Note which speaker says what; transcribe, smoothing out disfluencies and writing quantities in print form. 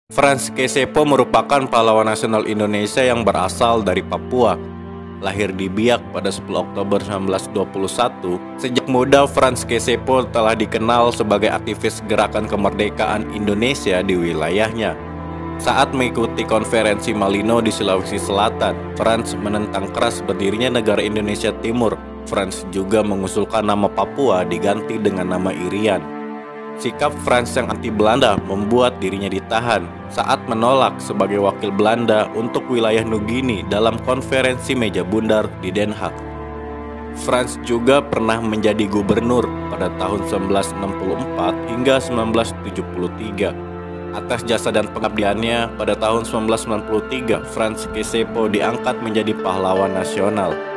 Speaker 1: Frans Kesepo merupakan pahlawan nasional Indonesia yang berasal dari Papua. Lahir di Biak pada 10 Oktober 1921, sejak muda Frans Kesepo telah dikenal sebagai aktivis gerakan kemerdekaan Indonesia di wilayahnya. Saat mengikuti konferensi Malino di Sulawesi Selatan, Frans menentang keras berdirinya negara Indonesia Timur. Frans juga mengusulkan nama Papua diganti dengan nama Irian. Sikap Frans yang anti-Belanda membuat dirinya ditahan saat menolak sebagai wakil Belanda untuk wilayah Nugini dalam konferensi meja bundar di Den Haag. Frans juga pernah menjadi gubernur pada tahun 1964 hingga 1973. Atas jasa dan pengabdiannya, pada tahun 1993 Frans Kesepo diangkat menjadi pahlawan nasional.